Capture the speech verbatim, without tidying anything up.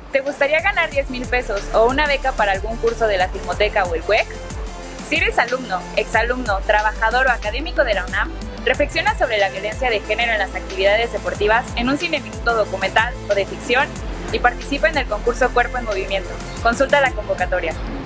¿Te gustaría ganar diez mil pesos o una beca para algún curso de la Filmoteca o el W E C? Si eres alumno, exalumno, trabajador o académico de la UNAM, reflexiona sobre la violencia de género en las actividades deportivas en un cineminuto documental o de ficción y participa en el concurso Cuerpo en Movimiento. Consulta la convocatoria.